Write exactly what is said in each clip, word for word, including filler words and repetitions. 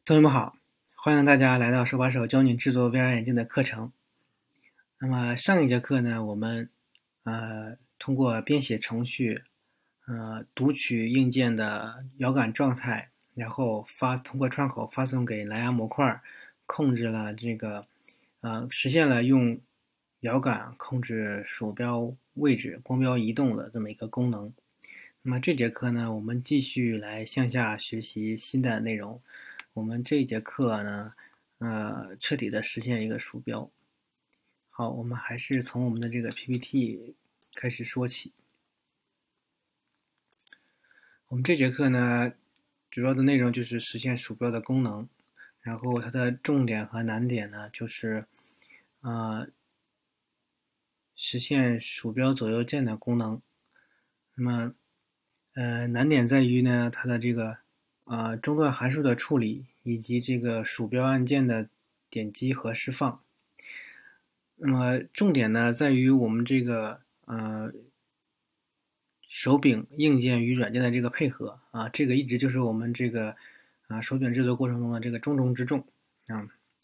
同学们好，欢迎大家来到手把手教你制作 V R 眼镜的课程。那么上一节课呢，我们呃通过编写程序，呃读取硬件的遥感状态，然后发通过窗口发送给蓝牙模块，控制了这个呃实现了用遥感控制鼠标位置、光标移动的这么一个功能。那么这节课呢，我们继续来向下学习新的内容。我们这一节课呢，呃，彻底的实现一个鼠标。好，我们还是从我们的这个 P P T 开始说起。我们这节课呢，主要的内容就是实现鼠标的功能，然后它的重点和难点呢，就是呃，实现鼠标左右键的功能。那么，呃，难点在于呢，它的这个呃中断函数的处理，以及这个鼠标按键的点击和释放。那么重点呢，在于我们这个呃手柄硬件与软件的这个配合啊，这个一直就是我们这个啊手柄制作过程中的这个重中之重啊。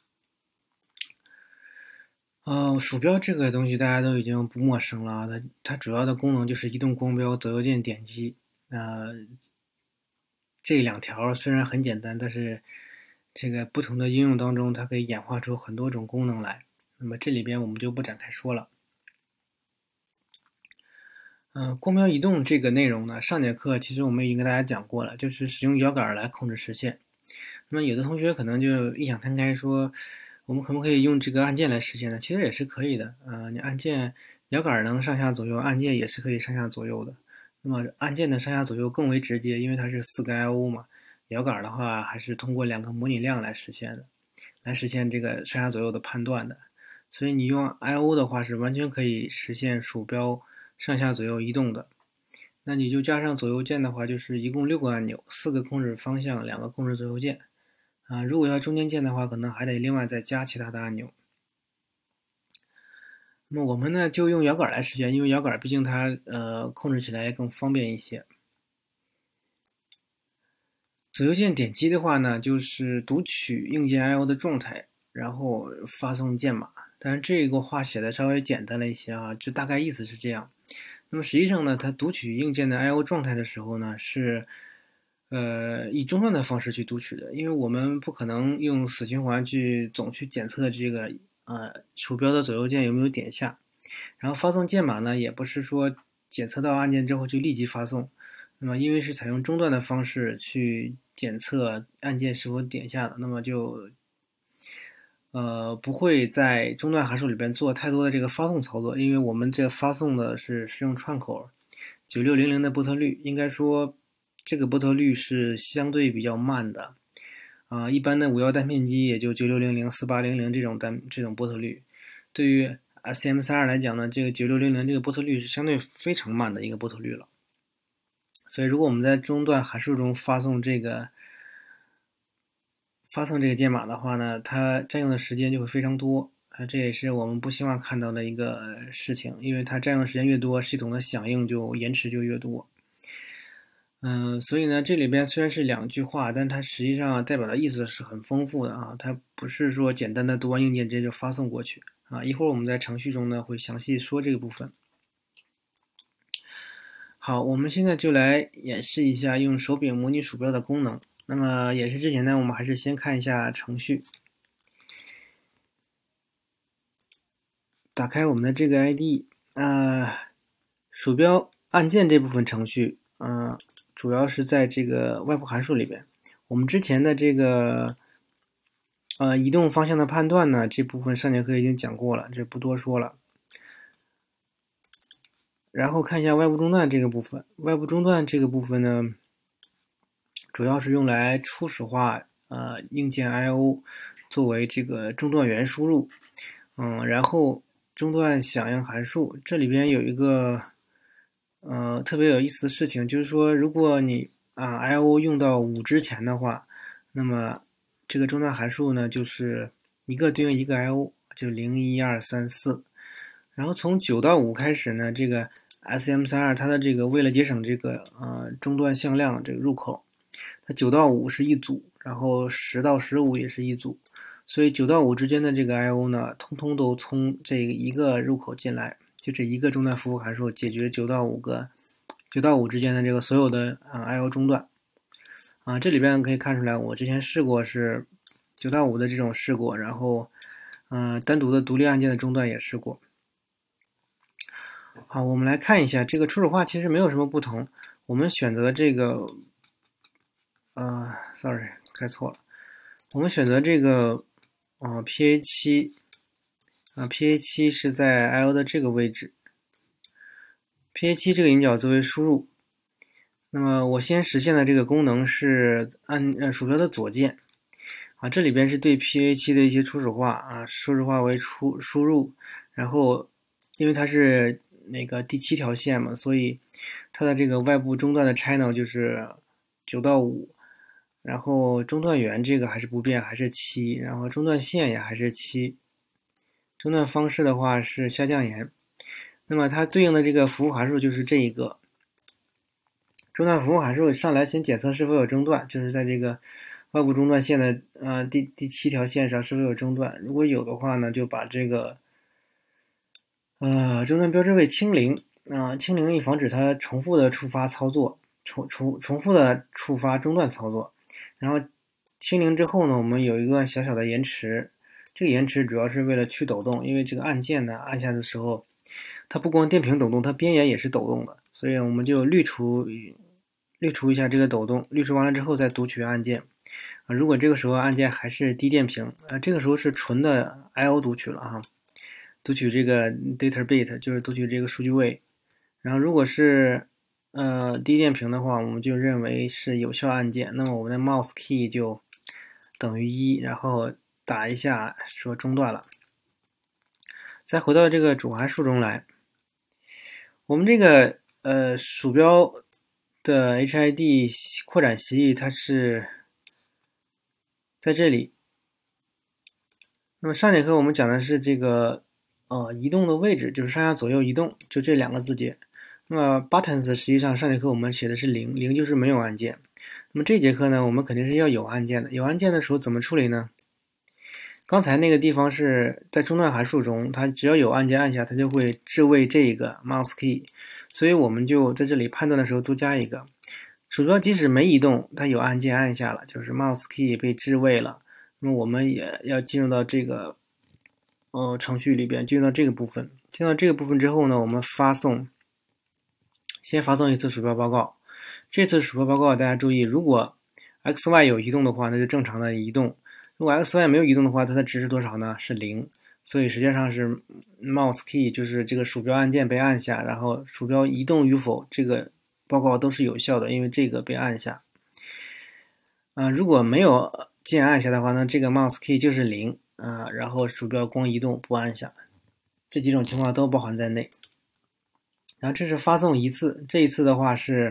呃，鼠标这个东西大家都已经不陌生了，它它主要的功能就是移动光标、左右键点击。呃，这两条虽然很简单，但是这个不同的应用当中，它可以演化出很多种功能来。那么这里边我们就不展开说了。嗯、呃，光标移动这个内容呢，上节课其实我们已经跟大家讲过了，就是使用摇杆来控制实现。那么有的同学可能就异想天开说，我们可不可以用这个按键来实现呢？其实也是可以的。呃，你按键摇杆能上下左右，按键也是可以上下左右的。那么按键的上下左右更为直接，因为它是四个 I O 嘛。摇杆的话还是通过两个模拟量来实现的，来实现这个上下左右的判断的。所以你用 I O 的话是完全可以实现鼠标上下左右移动的。那你就加上左右键的话，就是一共六个按钮，四个控制方向，两个控制左右键。啊，如果要中间键的话，可能还得另外再加其他的按钮。那么我们呢就用摇杆来实现，因为摇杆毕竟它呃控制起来更方便一些。左右键点击的话呢，就是读取硬件 I O 的状态，然后发送键码。但是这个话写的稍微简单了一些啊，就大概意思是这样。那么实际上呢，它读取硬件的 I O 状态的时候呢，是呃以中断的方式去读取的，因为我们不可能用死循环去总去检测这个呃鼠标的左右键有没有点下，然后发送键码呢，也不是说检测到按键之后就立即发送。那么因为是采用中断的方式去检测按键是否点下的，那么就呃不会在中断函数里边做太多的这个发送操作，因为我们这发送的是是用串口九六零零的波特率，应该说这个波特率是相对比较慢的啊、呃，一般的五幺单片机也就九六零零、四八零零这种单这种波特率，对于 S M 三二来讲呢，这个九六零零这个波特率是相对非常慢的一个波特率了。所以如果我们在中断函数中发送这个发送这个键码的话呢，它占用的时间就会非常多啊，这也是我们不希望看到的一个事情，因为它占用的时间越多，系统的响应就延迟就越多。嗯，所以呢，这里边虽然是两句话，但它实际上代表的意思是很丰富的啊，它不是说简单的读完硬件直接就发送过去啊。一会儿我们在程序中呢会详细说这个部分。好，我们现在就来演示一下用手柄模拟鼠标的功能。那么演示之前呢，我们还是先看一下程序。打开我们的这个 I D E， 呃，鼠标按键这部分程序，嗯、呃，主要是在这个外部函数里边。我们之前的这个呃移动方向的判断呢，这部分上节课已经讲过了，这不多说了。然后看一下外部中断这个部分，外部中断这个部分呢，主要是用来初始化呃硬件 I O 作为这个中断元输入，嗯，然后中断响应函数，这里边有一个呃特别有意思的事情，就是说如果你啊 I O 用到五之前的话，那么这个中断函数呢就是一个对应一个 I O， 就零一二三四，然后从九到五开始呢，这个 S M 三二它的这个为了节省这个呃中断向量这个入口，它九到五是一组， 然后十到十五也是一组，所以九到五之间的这个 I O 呢，通通都从这一个入口进来，就这一个中断服务函数解决九到五个九到五之间的这个所有的啊 I O 中断。啊，这里边可以看出来，我之前试过是九到五的这种试过，然后嗯、呃，单独的独立按键的中断也试过。好，我们来看一下这个初始化其实没有什么不同。我们选择这个，呃，sorry， 开错了。我们选择这个，啊、呃、，P A 七，啊 ，P A 七是在 I O 的这个位置 ，P A 七这个引脚作为输入。那么我先实现的这个功能是按呃鼠标的左键，啊，这里边是对 P A 七的一些初始化啊，初始化为出输入，然后因为它是那个第七条线嘛，所以它的这个外部中断的 channel 就是九到五，然后中断源这个还是不变，还是七，然后中断线也还是七，中断方式的话是下降沿，那么它对应的这个服务函数就是这一个。中断服务函数上来先检测是否有中断，就是在这个外部中断线的呃第第七条线上是否有中断，如果有的话呢，就把这个呃中断标志位清零啊、呃，清零以防止它重复的触发操作，重重重复的触发中断操作。然后清零之后呢，我们有一个小小的延迟，这个延迟主要是为了去抖动，因为这个按键呢按下的时候，它不光电平抖动，它边沿也是抖动的，所以我们就滤除。滤除一下这个抖动，滤除完了之后再读取按键。啊，如果这个时候按键还是低电平，啊，这个时候是纯的 I O 读取了哈，读取这个 data bit 就是读取这个数据位。然后如果是呃低电平的话，我们就认为是有效按键，那么我们的 mouse key 就等于一，然后打一下说中断了。再回到这个主函数中来，我们这个呃鼠标的 H I D 扩展协议它是在这里。那么上节课我们讲的是这个呃移动的位置，就是上下左右移动，就这两个字节。那么 buttons 实际上上节课我们写的是零，零就是没有按键。那么这节课呢，我们肯定是要有按键的。有按键的时候怎么处理呢？刚才那个地方是在中断函数中，它只要有按键按下，它就会置位这个 mouse key， 所以我们就在这里判断的时候多加一个。鼠标即使没移动，它有按键按下了，就是 mouse key 被置位了，那么我们也要进入到这个呃程序里边，进入到这个部分。进到这个部分之后呢，我们发送，先发送一次鼠标报告。这次鼠标报告大家注意，如果 X Y 有移动的话，那就正常的移动。如果 X Y 没有移动的话，它的值是多少呢？是零。所以实际上是 mouse key 就是这个鼠标按键被按下，然后鼠标移动与否，这个报告都是有效的，因为这个被按下。啊、呃，如果没有键按下的话呢，这个 mouse key 就是零啊、呃，然后鼠标光移动不按下，这几种情况都包含在内。然后这是发送一次，这一次的话是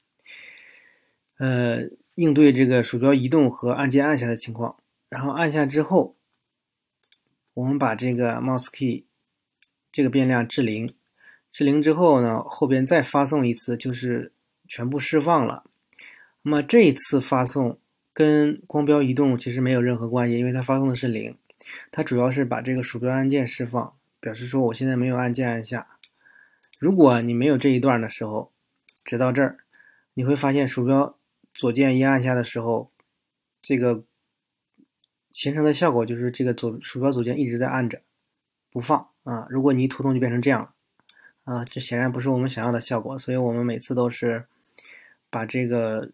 呃应对这个鼠标移动和按键按下的情况。然后按下之后，我们把这个 mouse key 这个变量置零，置零之后呢，后边再发送一次，就是全部释放了。那么这一次发送跟光标移动其实没有任何关系，因为它发送的是零，它主要是把这个鼠标按键释放，表示说我现在没有按键按下。如果你没有这一段的时候，直到这儿，你会发现鼠标左键一按下的时候，这个形成的效果就是这个左鼠标左键一直在按着不放啊。如果你一拖动就变成这样了啊，这显然不是我们想要的效果，所以我们每次都是把这个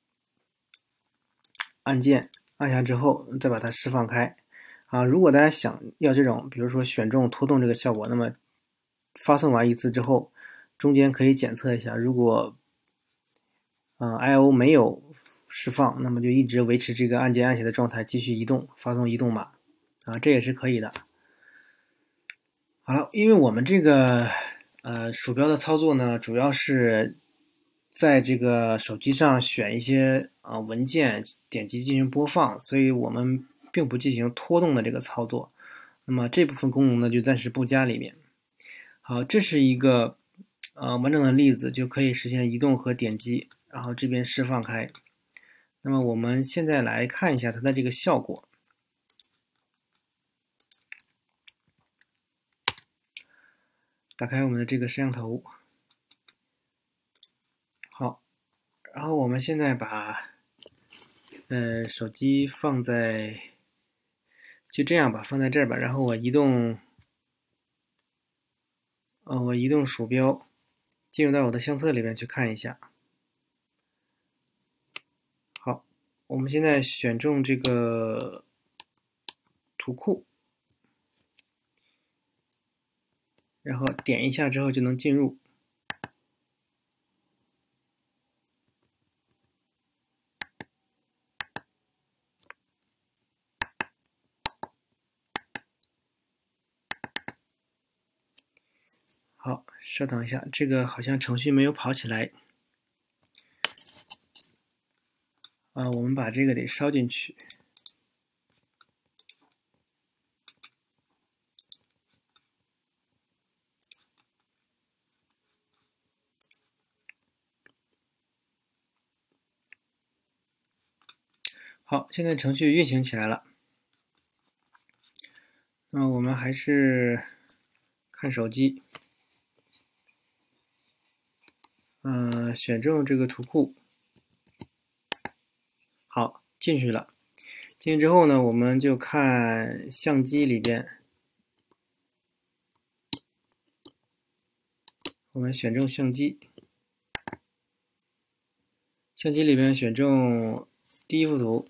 按键按下之后再把它释放开啊。如果大家想要这种比如说选中拖动这个效果，那么发送完一次之后中间可以检测一下，如果呃 I O 没有释放，那么就一直维持这个按键按下的状态，继续移动，发送移动码啊，这也是可以的。好了，因为我们这个呃鼠标的操作呢，主要是在这个手机上选一些啊、呃、文件，点击进行播放，所以我们并不进行拖动的这个操作。那么这部分功能呢，就暂时不加里面。好，这是一个呃完整的例子，就可以实现移动和点击，然后这边释放开。 那么我们现在来看一下它的这个效果。打开我们的这个摄像头，好，然后我们现在把呃手机放在就这样吧，放在这儿吧，然后我移动，呃，我移动鼠标进入到我的相册里面去看一下。好，我们现在选中这个图库，然后点一下之后就能进入。好，稍等一下，这个好像程序没有跑起来。啊，我们把这个得烧进去。好，现在程序运行起来了。那么我们还是看手机，嗯、呃，选中这个图库，好，进去了。进去之后呢，我们就看相机里边，我们选中相机，相机里边选中第一幅图。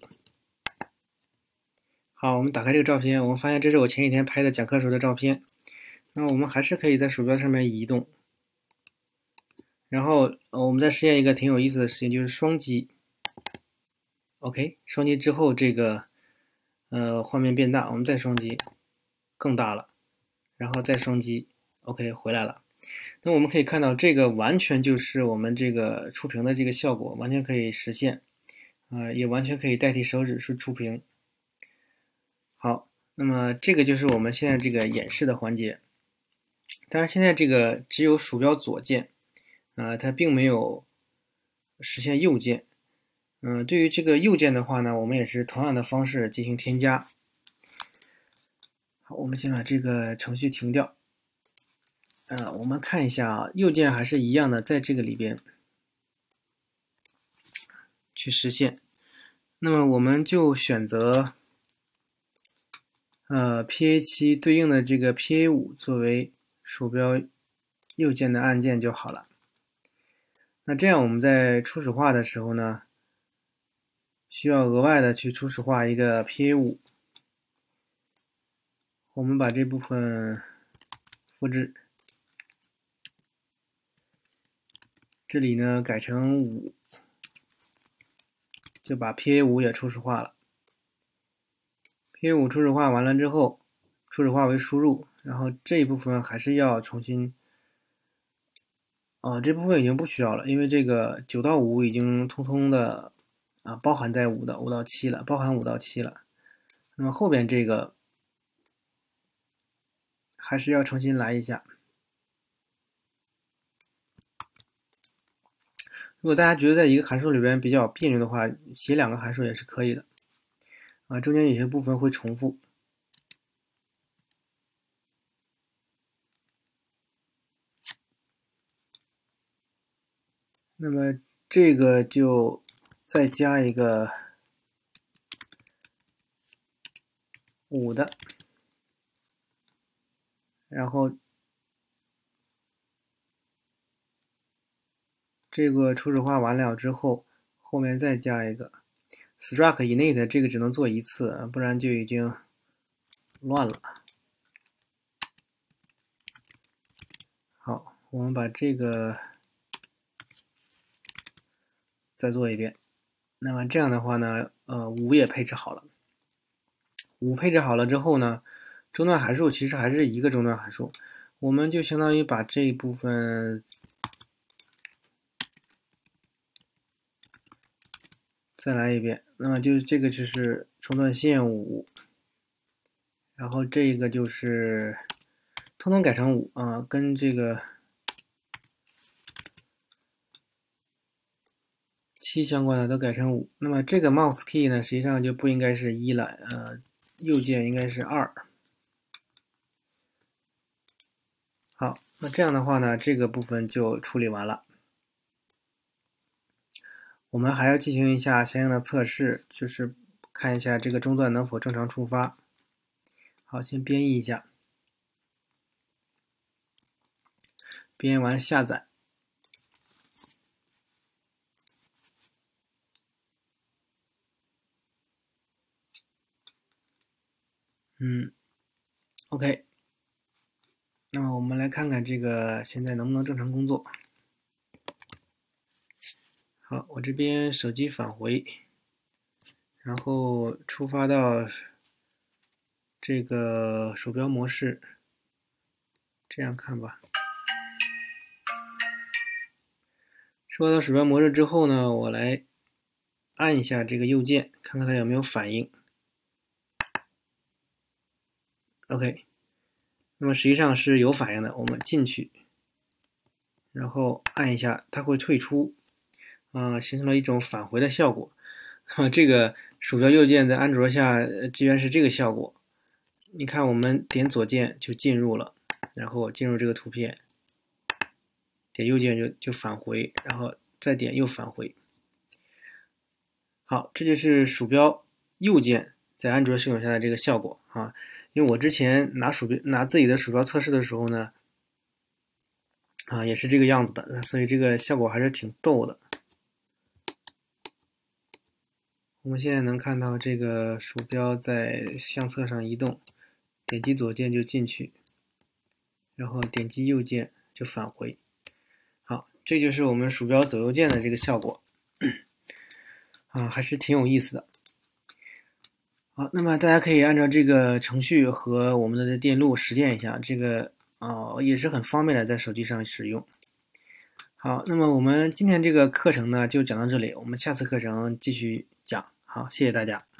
好，我们打开这个照片，我们发现这是我前几天拍的讲课时候的照片。那我们还是可以在鼠标上面移动，然后我们再实验一个挺有意思的事情，就是双击。OK， 双击之后这个呃画面变大，我们再双击，更大了，然后再双击 ，OK 回来了。那我们可以看到，这个完全就是我们这个触屏的这个效果，完全可以实现，啊、呃，也完全可以代替手指去触屏。好，那么这个就是我们现在这个演示的环节。当然，现在这个只有鼠标左键，啊、呃，它并没有实现右键。嗯、呃，对于这个右键的话呢，我们也是同样的方式进行添加。好，我们先把这个程序停掉。呃，我们看一下啊，右键还是一样的，在这个里边去实现。那么我们就选择呃 P A 七 对应的这个 P A 五作为鼠标右键的按键就好了。那这样我们在初始化的时候呢，需要额外的去初始化一个 P A 五。我们把这部分复制，这里呢改成五，就把 P A 五也初始化了。P A 五初始化完了之后，初始化为输入，然后这一部分还是要重新，啊、呃，这部分已经不需要了，因为这个九到五已经通通的啊包含在五到五到七了，包含五到七了。那么后边这个还是要重新来一下。如果大家觉得在一个函数里边比较别扭的话，写两个函数也是可以的，啊，中间有些部分会重复。那么这个就再加一个五的，然后这个初始化完了之后，后面再加一个 struct init， 这个只能做一次，不然就已经乱了。好，我们把这个再做一遍。那么这样的话呢，呃，五也配置好了。五配置好了之后呢，中断函数其实还是一个中断函数，我们就相当于把这一部分再来一遍。那么就这个就是中断线五，然后这个就是通通改成五啊，跟这个七相关的都改成五。那么这个 mouse key 呢，实际上就不应该是一了，呃，右键应该是二。好，那这样的话呢，这个部分就处理完了。我们还要进行一下相应的测试，就是看一下这个中断能否正常触发。好，先编译一下，编译完下载。嗯 ，OK。那么我们来看看这个现在能不能正常工作。好，我这边手机返回，然后触发到这个鼠标模式，这样看吧。触发到鼠标模式之后呢，我来按一下这个右键，看看它有没有反应。OK， 那么实际上是有反应的。我们进去，然后按一下，它会退出，啊、呃，形成了一种返回的效果。啊，这个鼠标右键在安卓下居然是这个效果。你看，我们点左键就进入了，然后进入这个图片，点右键就就返回，然后再点又返回。好，这就是鼠标右键在安卓系统下的这个效果啊。因为我之前拿鼠标拿自己的鼠标测试的时候呢，啊也是这个样子的，所以这个效果还是挺逗的。我们现在能看到这个鼠标在相册上移动，点击左键就进去，然后点击右键就返回。好，这就是我们鼠标左右键的这个效果，啊，还是挺有意思的。好，那么大家可以按照这个程序和我们的电路实践一下，这个啊、呃、也是很方便的，在手机上使用。好，那么我们今天这个课程呢就讲到这里，我们下次课程继续讲。好，谢谢大家。